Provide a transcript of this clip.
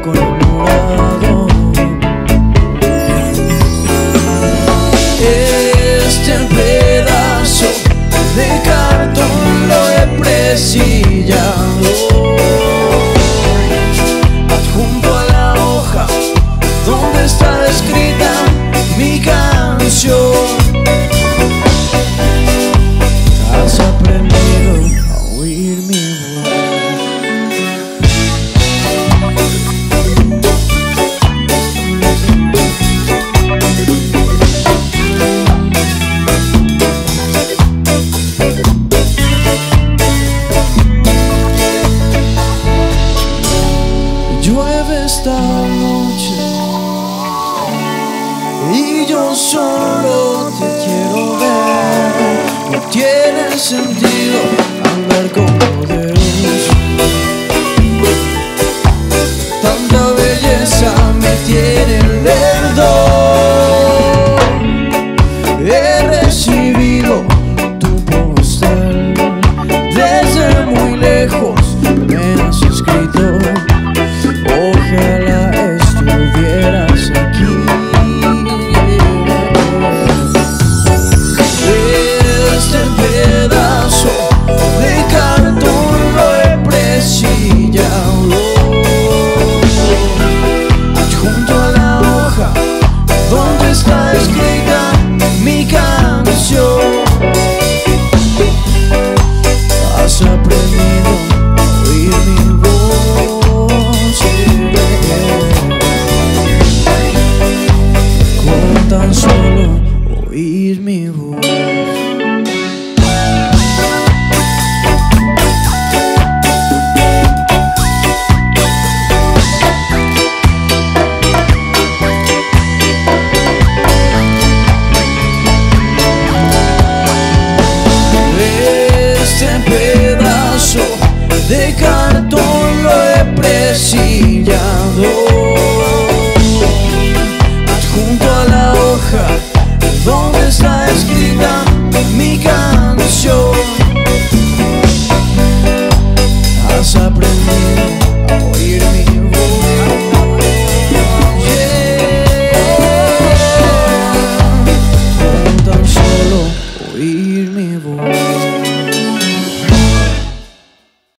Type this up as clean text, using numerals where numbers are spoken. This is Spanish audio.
poco enamorado. Este pedazo de cartón lo he presillado adjunto a la hoja donde está escrita mi canción. Has aprendido a oír mi voz. Llueve esta noche y yo solo te quiero ver. No tiene sentido andar como de